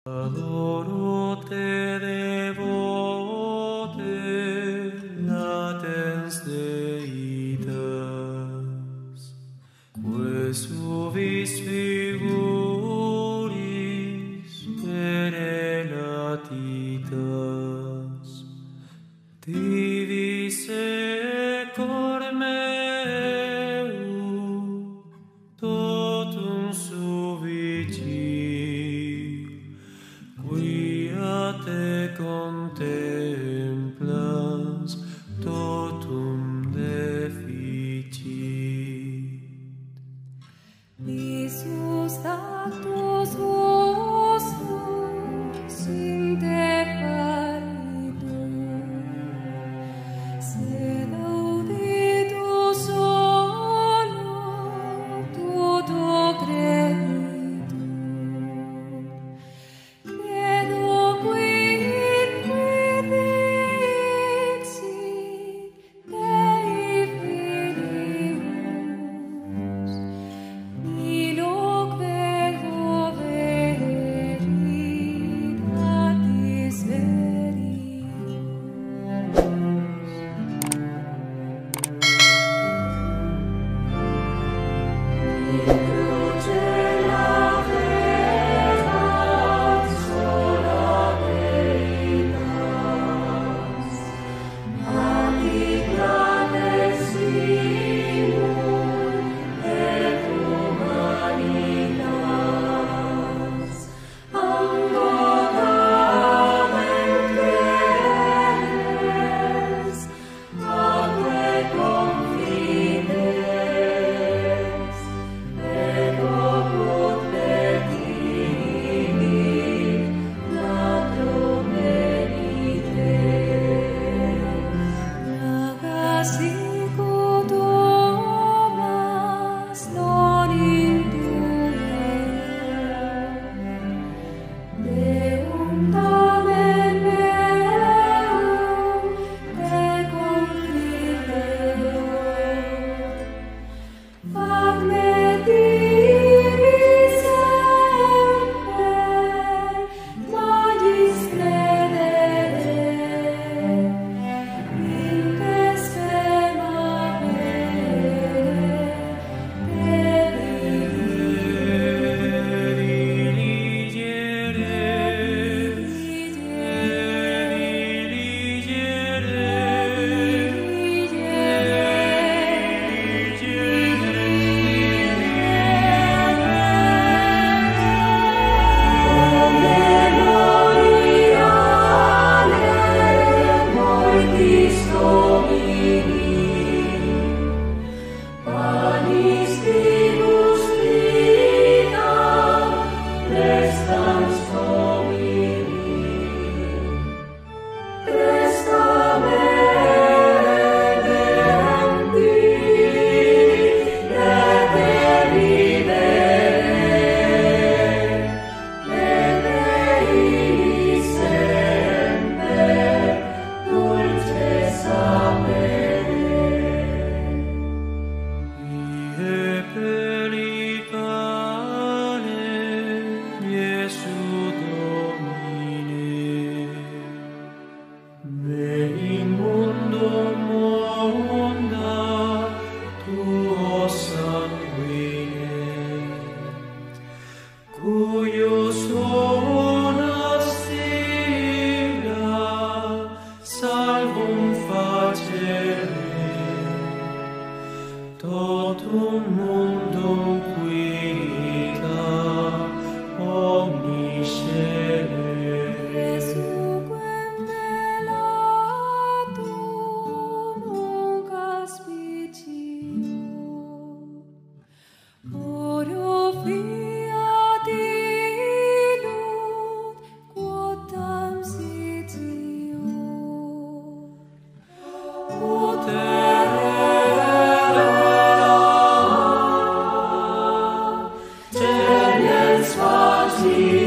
Adoro te devote, latens Deitas, que subis figuris per latitas, divis cor meum, totum subici, quia te contemplas, totum deficit. Iisus actus vostros in te paritur, sed auditus solo tuto creditur. Credo quidque dixit Dei Filius, Iloque veritatis verius. In cruce lacebat sola Deitas, aliquam eximur et humanitas, angotament credes, atque confides, et opus petimit natum meriteis. Nagas sicut obras non intueam, Deum tamen meum te confideo. Fac me diris semper, magis credere, in te spema vere, Panis vivus vita, restans Domini. Presta me redempti, reperibere, Dei semper dulce sapere. Ie pelicane, Iesu Domine, me in mundo monda tuo sanguine, cuius horas sigla salvum facere, totum mundum quita omniscere. Jesuquem velatum nunc aspicior, oro fiat illud quotam sitior. Teniens facit